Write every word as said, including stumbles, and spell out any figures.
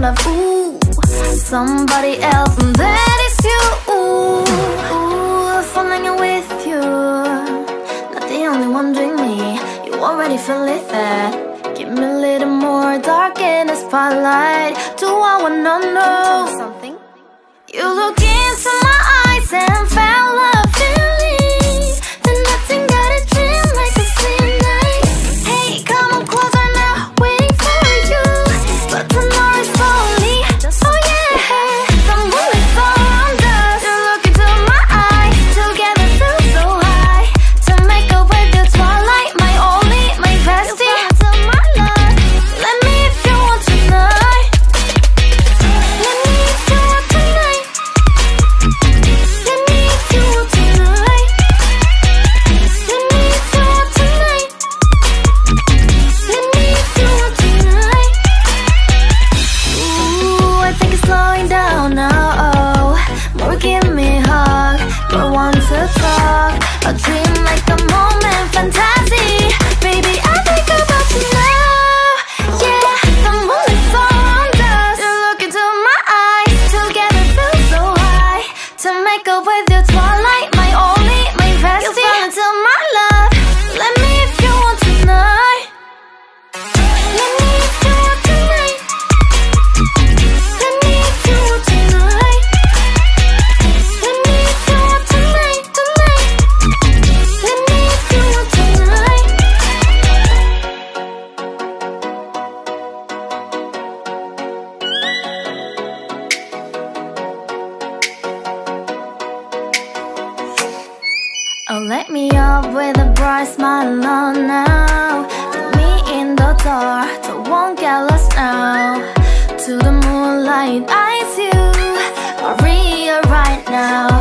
love, ooh, somebody else, and that is you. Ooh, ooh, falling in with you, not the only one doing me. You already feel it there. Give me a little more dark in the spotlight. Do I wanna know something? You look into my eyes and found love feeling. Then nothing got a dream like a same night. Hey, come on closer now, waiting for you. But tomorrow is only, oh yeah. The moon is around us. You look into my eyes, together feel so high. To make up with the twilight, my only, my bestie. To my love, let me if you want tonight. Let me if you want tonight. Let me if you want tonight. Let me if you want tonight. Let me if you want tonight. Ooh, I think it's slowing down now. Oh, more give me a hug. More want to talk. A dream like a moment, fantasy. Baby, I think about you now. Yeah, the moon is around us. You look into my eyes, together feel so high. To make up with your twilight, my only, my bestie. You fall into my love. Let me if you want tonight. Let me if you want tonight. Let me if you want tonight. Let me if you want tonight, tonight. Let me if you want tonight. Oh, let me up with a bright smile on now. Put me in the dark, so won't get lost now. To the moonlight, eyes you, Maria right now.